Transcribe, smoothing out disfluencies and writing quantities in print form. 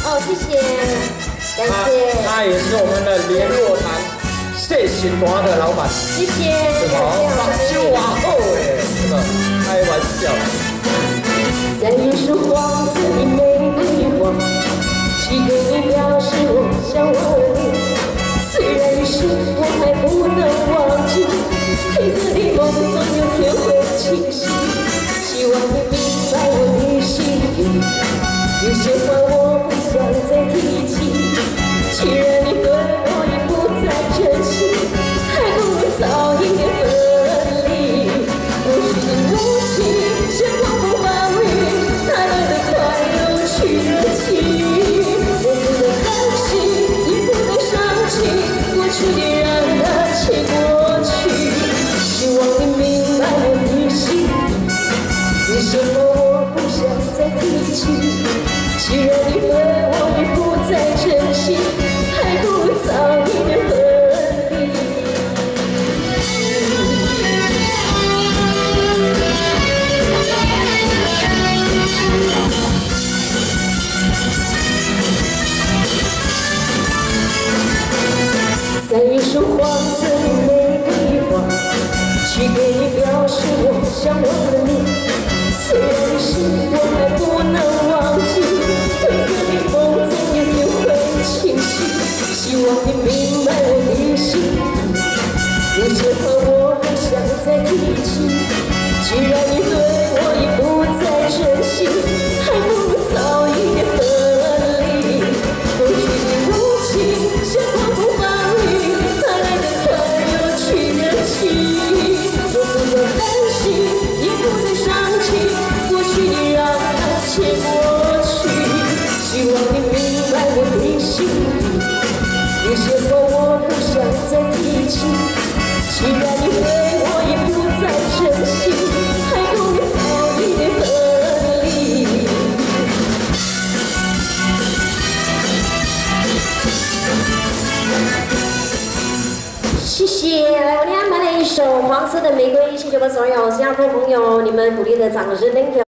哦，谢谢，感谢。 他也是我们的联络堂谢新华的老板。 谢谢， 把酒啊好诶，真的开玩笑。 在一束黄色的玫瑰花，寄给你表示我想忘了你。虽然一生我还不能忘记，黑色的梦总有天会清晰。希望你明白我的心意，有些话我不想再提起。既然你对我已不再珍惜，还不如早一点分离。我是你如情，像狂风暴雨，哪来的快乐去热情？我不能担心，也不能伤心，过去的让它且过去。希望你明白我的心意，有些话我不想再提起。既然你对我已不再珍惜，还不如早一点分离。在一束黄色的玫瑰花，寄给你表示我想忘了你。虽然你是我还不能忘记，灰色的梦总有天会清晰。希望你明白我的心意，有些话我不想再提起。既然你对我已不再珍惜，还不如早一点分离。过去的无情像狂风暴雨，哪来的快乐去热情？我不再担心，也不再伤心，过去的让它且过去。希望你明白我的心意，有些话我不想再提起。既然你对我已不再珍惜，还不如早一点分离。谢谢，来，我给你安排了一首《黄色的玫瑰》，谢谢我们所有新加坡朋友，你们鼓励的掌声，thank you。